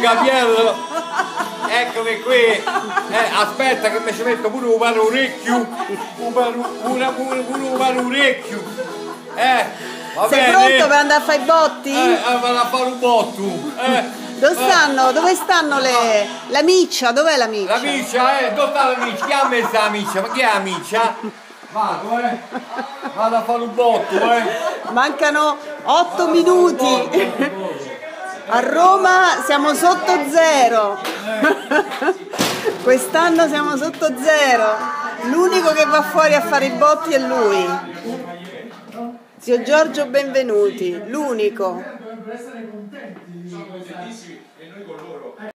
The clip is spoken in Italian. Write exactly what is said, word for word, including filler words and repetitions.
capello. Eccomi qui. Eh, aspetta che mi ci metto pure un paro orecchio. Un paro, pure, pure, pure un paro orecchio. Eh, va Sei bene? pronto per andare a fare i botti? Eh, vado a fare un botto. Eh. Dove stanno? Dove stanno le... la miccia? Dov'è la miccia? La miccia, eh? Dove sta la miccia? Chi ha messo la miccia? Ma chi è la miccia? Vado, eh? Vado a fare un botto, eh? Mancano otto minuti. A Roma siamo sotto zero. Quest'anno siamo sotto zero. L'unico che va fuori a fare i botti è lui. Zio Giorgio, benvenuti. L'unico.